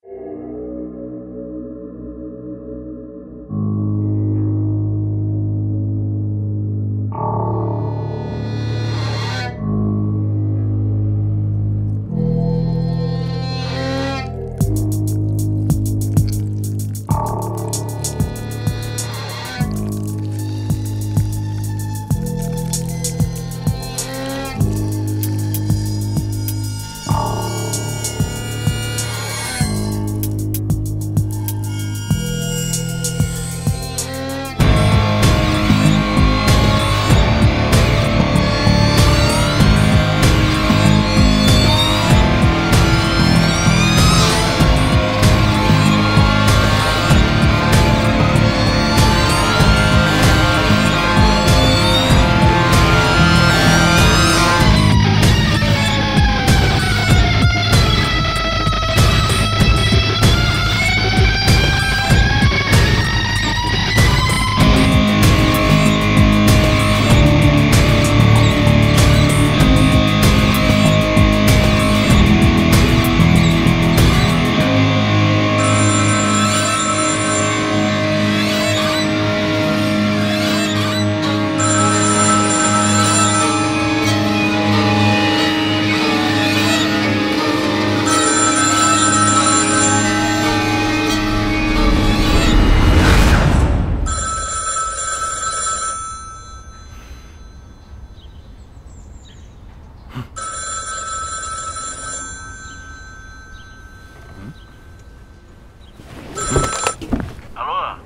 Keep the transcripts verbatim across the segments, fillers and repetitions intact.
Alô?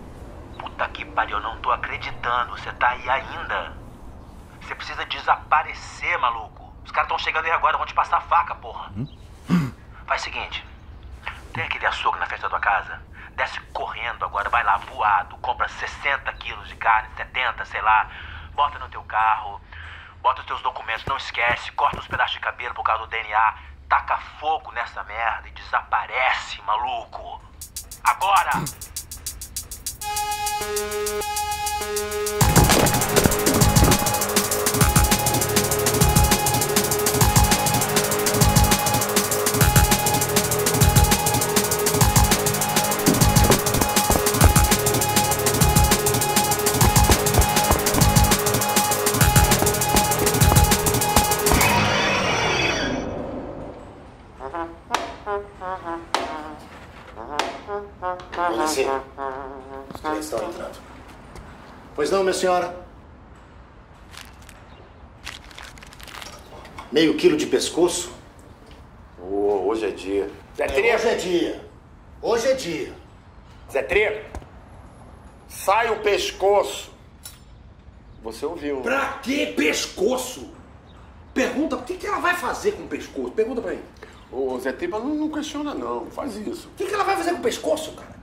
Puta que pariu, eu não tô acreditando. Você tá aí ainda? Você precisa desaparecer, maluco. Os caras tão chegando aí agora, vão te passar a faca, porra. Faz o seguinte, tem aquele açougue na frente da tua casa? Desce correndo agora, vai lá voado, compra sessenta quilos de carne, setenta, sei lá, bota no teu carro, bota os teus documentos, não esquece, corta os pedaços de cabelo por causa do D N A, taca fogo nessa merda e desaparece, maluco. Agora! Polícia, os clientes estão entrando. Pois não, minha senhora? Meio quilo de pescoço? Oh, hoje é dia. Zé É, Treco! hoje é dia. Hoje é dia. Zé Treco! Sai o pescoço! Você ouviu? Pra que pescoço? Pergunta, o que, que ela vai fazer com o pescoço? Pergunta pra ele. Ô, Zé Tripa, não, não questiona não, faz isso. O que, que ela vai fazer com o pescoço, cara?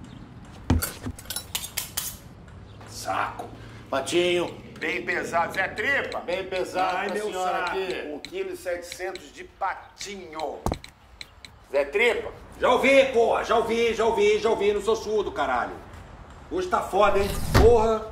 Saco. Patinho. Bem pesado, Zé Tripa! Bem pesado Ai, pra meu senhora saco. aqui. um quilo e setecentos de patinho. Zé Tripa! Já ouvi, porra, já ouvi, já ouvi, já ouvi, não sou surdo, caralho. Hoje tá foda, hein? Porra.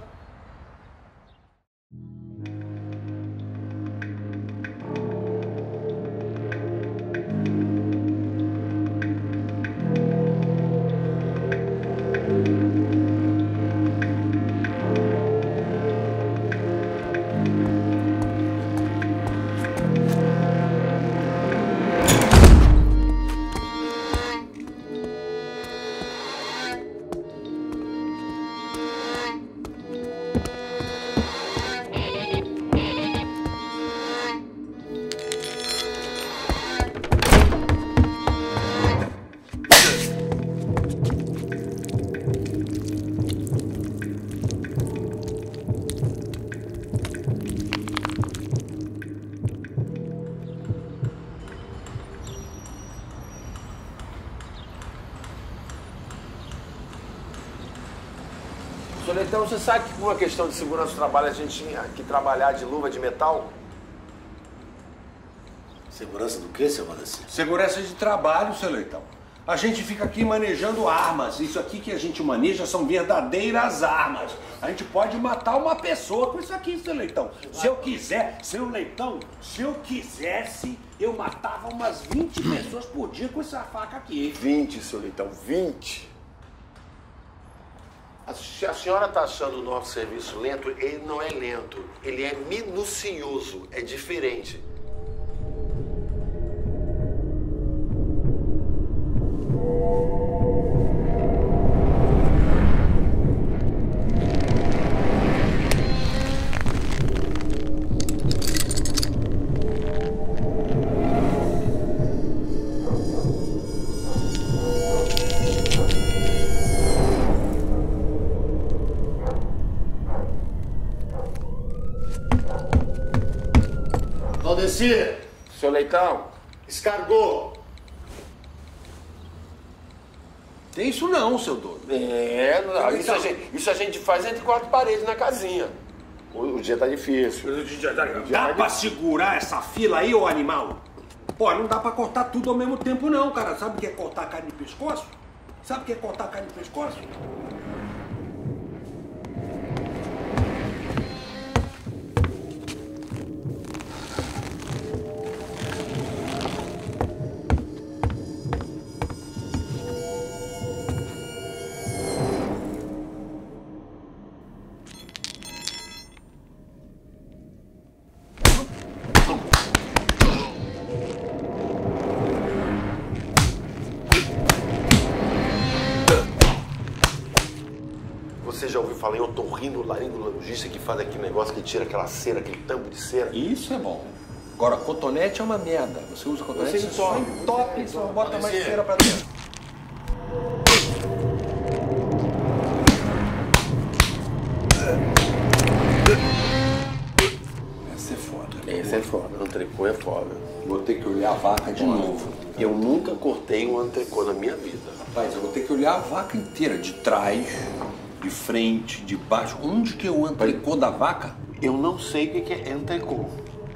Então você sabe que por uma questão de segurança do trabalho a gente tinha que trabalhar de luva de metal? Segurança do quê, seu Valdeci? Segurança de trabalho, seu Leitão. A gente fica aqui manejando armas. Isso aqui que a gente maneja são verdadeiras armas. A gente pode matar uma pessoa com isso aqui, seu Leitão. Se eu quiser, seu Leitão, se eu quisesse, eu matava umas vinte pessoas por dia com essa faca aqui. vinte, seu Leitão, vinte. Se a senhora está achando o nosso serviço lento, ele não é lento. Ele é minucioso, é diferente. Valdecir! Seu Leitão? Escargou! Tem isso não, seu dono. É, não, isso, a gente, isso a gente faz entre quatro paredes na casinha. O, o dia tá difícil. O dia tá, o dia Dá tá pra difícil. segurar essa fila aí, ô animal? Pô, não dá pra cortar tudo ao mesmo tempo não, cara. Sabe o que é cortar carne de pescoço? Sabe o que é cortar carne de pescoço? Você já ouviu falar em otorrinolaringologista que faz aquele negócio que tira aquela cera, aquele tampo de cera? Isso é bom. Agora, cotonete é uma merda. Você usa cotonete, Você só entope. entope, só bota mais Sim. cera pra dentro. Essa é foda. Esse é foda, o antricô é foda. Vou ter que olhar a vaca de novo. Eu nunca cortei um antricô na minha vida. Rapaz, eu vou ter que olhar a vaca inteira, de trás, de frente, de baixo. Onde que é o antricô da vaca? Eu não sei o que que é antricô.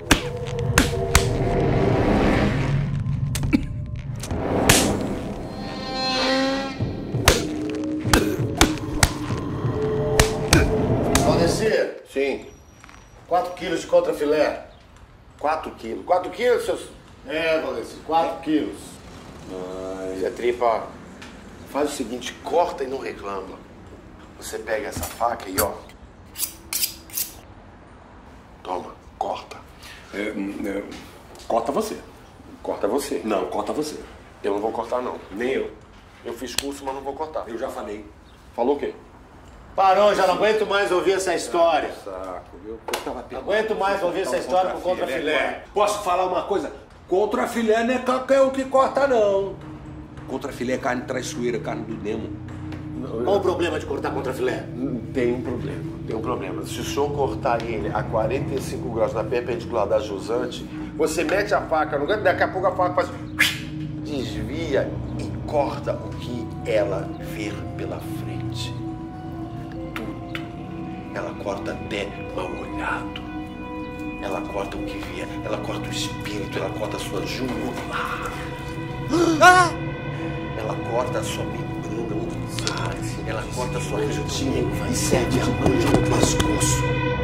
Valdecir! Sim, quatro quilos de contrafilé. quatro quilos. quatro quilos, seus... É, Valdecir, quatro quilos. Zé Tripa, faz o seguinte, corta e não reclama. Você pega essa faca e ó... Toma, corta. É, é, corta você. Corta você. Não, corta você. Eu não vou cortar, não. Nem eu. Eu fiz curso, mas não vou cortar. Eu já falei. Falou o quê? Parou, já não aguento mais ouvir essa história. Saco, viu? Eu tava Não aguento mais ouvir essa história com contrafilé. Posso falar uma coisa? Contrafilé não é qualquer um que corta, não. Contrafilé é carne traiçoeira, carne do demo. Qual o problema de cortar contrafilé? Tem um problema, tem um problema. Se o senhor cortar ele a quarenta e cinco graus na perpendicular da jusante, você mete a faca no canto, daqui a pouco a faca faz... desvia e corta o que ela vir pela frente. Tudo. Ela corta até mal olhado. Ela corta o que vier. Ela corta o espírito, ela corta a sua jugular. Ah! Ela corta a sua membrana umbilical. Ela corta a sua retina e serve a mancha no pescoço.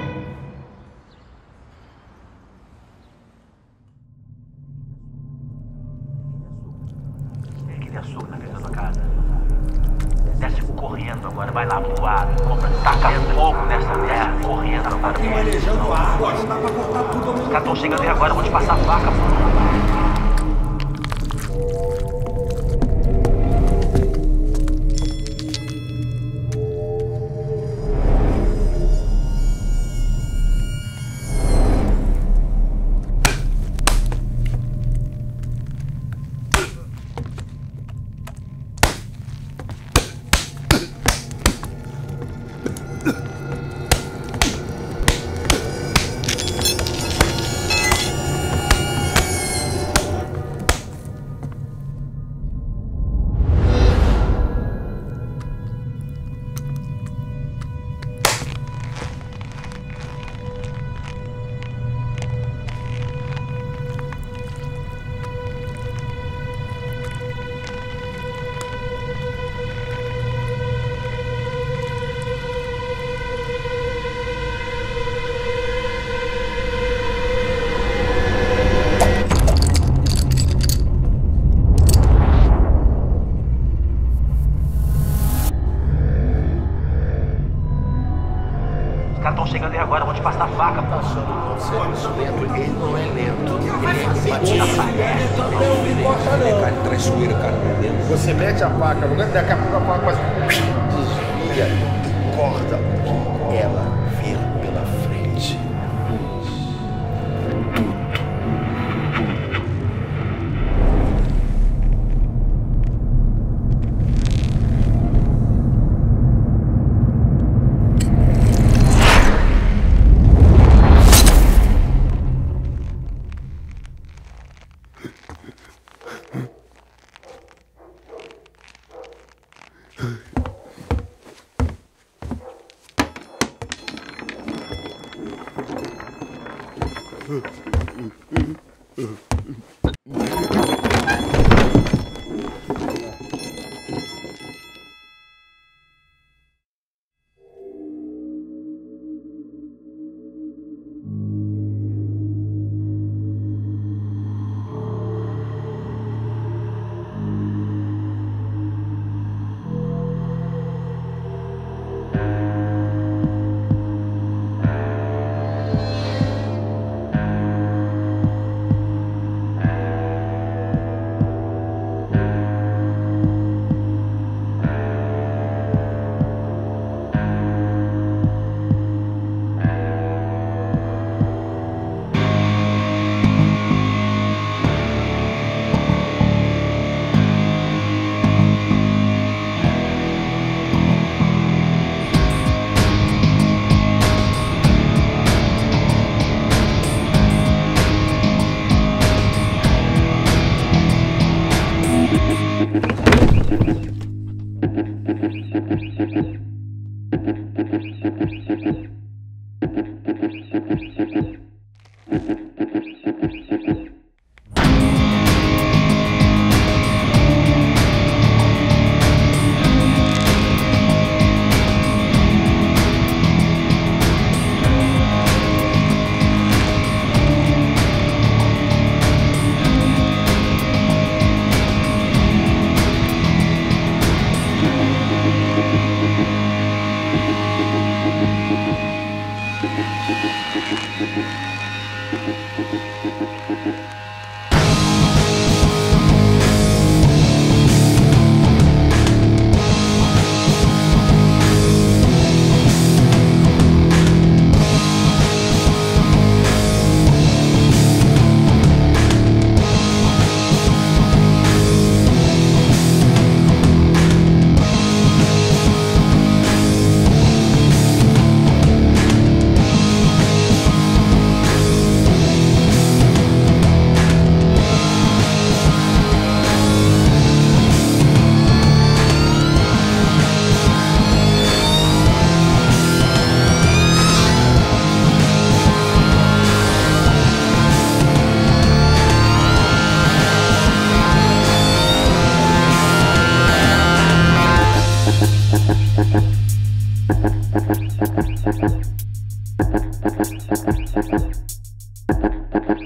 Aquele açúcar na frente da tua casa. Desce correndo agora, vai lá pro ar, compra, taca fogo nessa merda, correndo agora. Aqui manejando água, não dá pra cortar tudo ao mesmo Os caras estão chegando aí agora, eu vou te passar a faca, pô. passar faca, Tá pô. achando o nosso serviço lento? Ele não é lento. Ele é Matias, não importa não. Cara de traiçoeira, cara. Você mete a faca, no daqui a pouco a faca faz. Desvia e corta o que ela vir pela frente. Thank you.